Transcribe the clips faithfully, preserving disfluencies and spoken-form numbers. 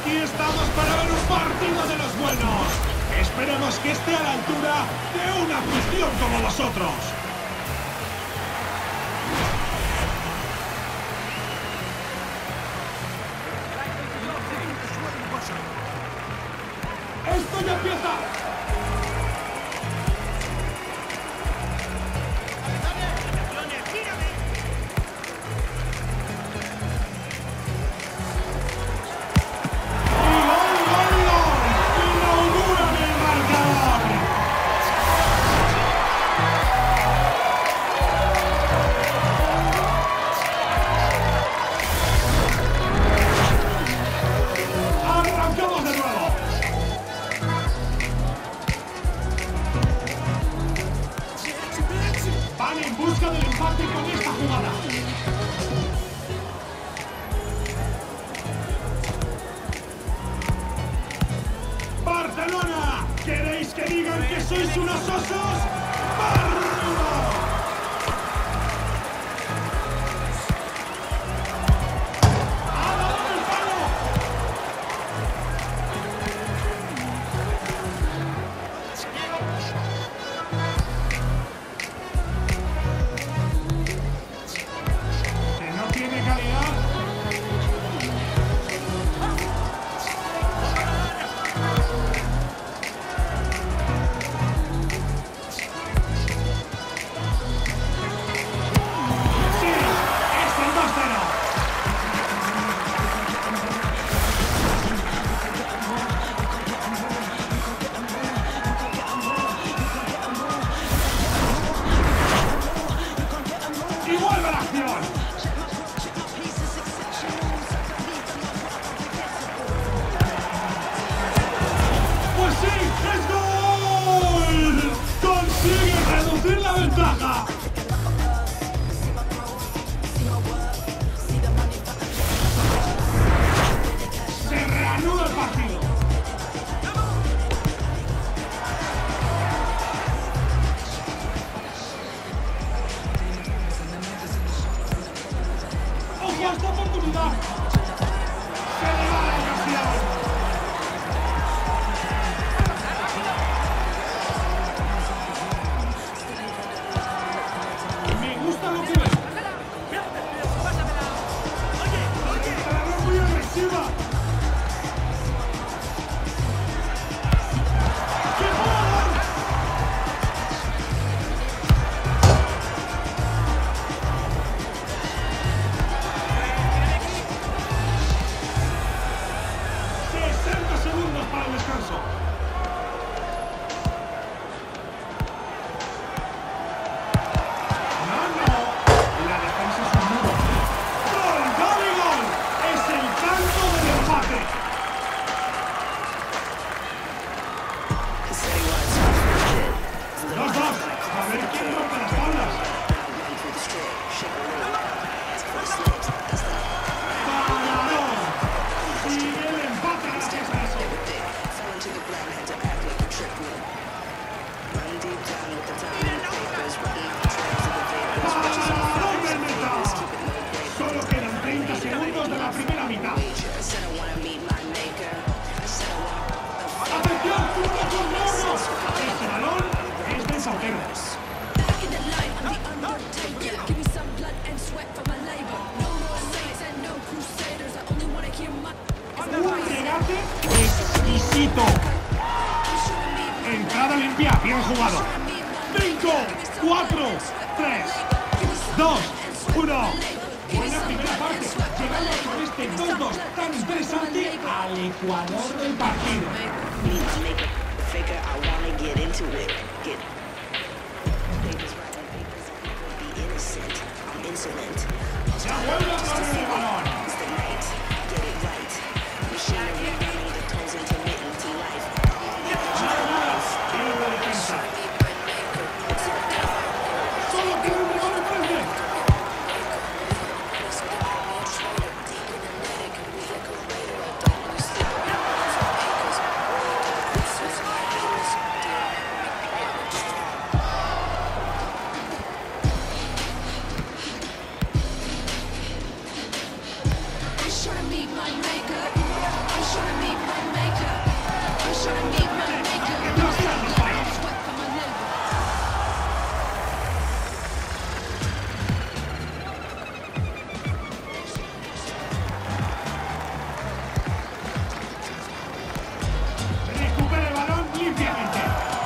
Aquí estamos para ver un partido de los buenos. Esperemos que esté a la altura de una afición como vosotros. ¡Esto ya empieza! ¡Barcelona! ¿Queréis que digan que sois unos osos? ¡Barcelona! ¡Ha dado el palo! ¿Que no tiene calidad? ¡Esta oportunidad! ¡Se le va la ocasión! Me gusta lo que veo. ¡La veo muy agresiva! ¡Qué gol! Segundos para el descanso. No, no. La defensa es un muro. ¡Gol! ¡Gol y gol! Es el canto del empate. Dos, dos. A ver quién rompe las tablas. Solo quedan treinta segundos de la primera mitad. ¡Atención! ¡Punto por uno! Ese balón es del portero. Un regate exquisito. Entrada limpia, bien jugado. cinco, cuatro, tres, dos, uno. Buena primera parte, llegando con este dos dos tan interesante al ecuador del partido. Ya vuelve a correr el balón. Recupera el balón limpiamente.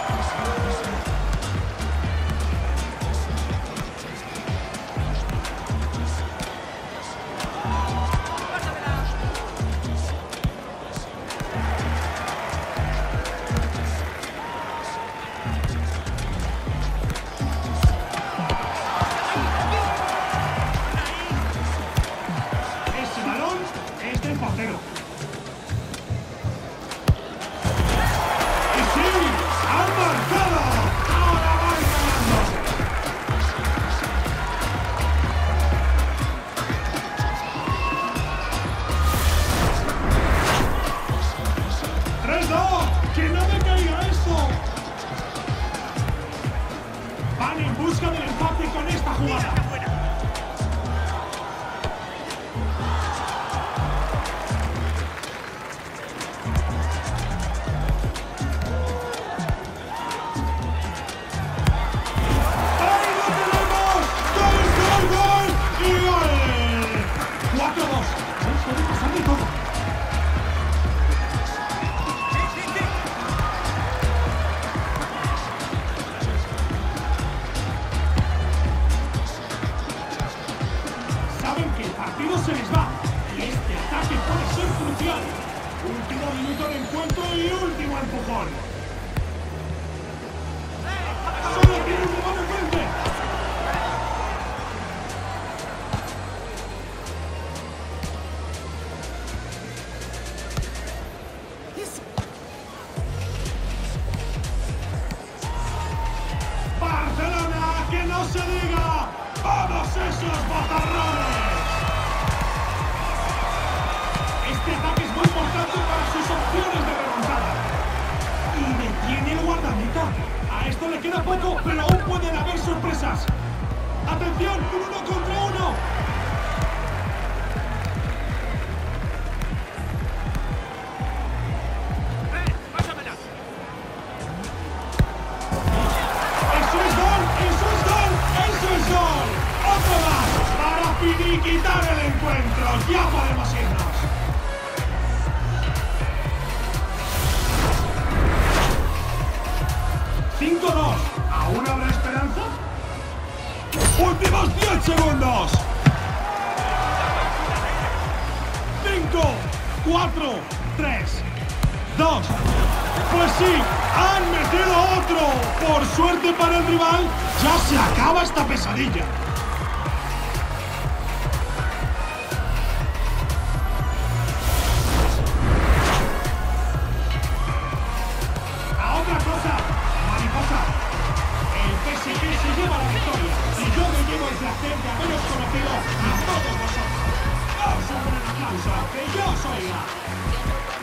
Ese balón es del portero. ¡Y sí! ¡Han marcado! ¡Ahora van ganando! ¡tres dos! ¡Que no me caiga esto! Van en busca del empate con esta jugada. ¡Ahí lo tenemos! ¡Gol, gol, gol! ¡Y gol! cuatro dos. Puede pasar de todo. Saben que el partido se les va y este ataque puede ser crucial. Último minuto de encuentro y último empujón. Solo tiene un rival enfrente. Barcelona, que no se diga. ¡Vamos esos botarrones! Este ataque es muy importante para sus opciones de remontada. Y detiene el guardameta. A esto le queda poco, pero aún pueden haber sorpresas. ¡Atención! ¡Un uno contra uno! ¡Eso es gol! ¡Eso es gol! ¡Eso es gol! ¡Otro más! Para finiquitar el encuentro. ¡Ya podemos irnos! cinco dos. ¿Aún habrá esperanza? ¡Últimos diez segundos! cinco, cuatro, tres, dos. Pues sí, han metido otro. Por suerte para el rival, ya se acaba esta pesadilla. A otra cosa, mariposa. El P S G se lleva la victoria y yo me llevo el placer de haberos conocido a todos vosotros. Os un gran aplauso, que yo soy la...